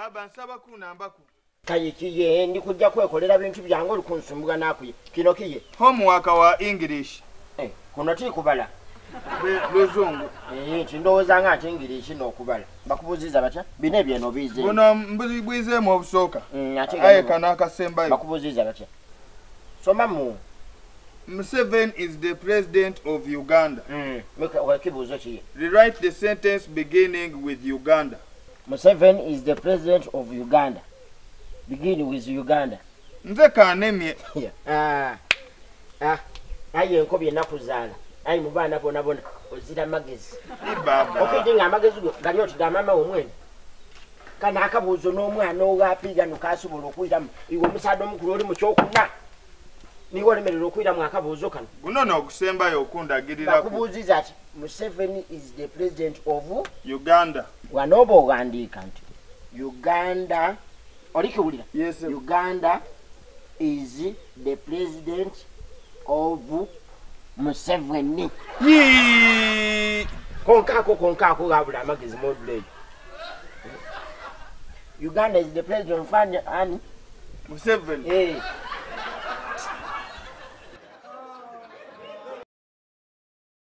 Baba nsaba kunambaku. Kayikiye ndi kujja kwekolera bintu byange olukunsumbuga nakuye. Kino kiye. Homework wa English. Kuno ti kubala. Lozungu. Kindowooza nga ate English n'okubala. Bakubuuziza batya? Bino ebyeno bize. Buno mbuzibwizeemu obusooka. Aye kana akasembayo. Bakubuuziza batya? Soma mu. Museveni is the president of Uganda. Kibuuzo kiye. Rewrite the sentence beginning with Uganda. Museveni is the president of Uganda. Begin with Uganda. Nze kanemye. Aye nkobye nakuzaala. Ayi mubana bona ozira magezi. Baba. Okidinga amagezi gali oti ga mama omwene. Kana akabuuzo n'omwana owapiga nukasubola okuyitamu. Iwe omusaadde omukulu oli mu kyokuna. Niwe olemerera okuyitamu akabuuzo kano. Guno n'okusembayo okundagirira. Bakubuuziza ati Museveni is the president of Uganda. Wanoba owandiika nti Uganda. Olikiwulira? Yes, sir. Uganda is the president of Museveni. Konkaako gabula amagezi module. Uganda is the president of Museveni. Museveni.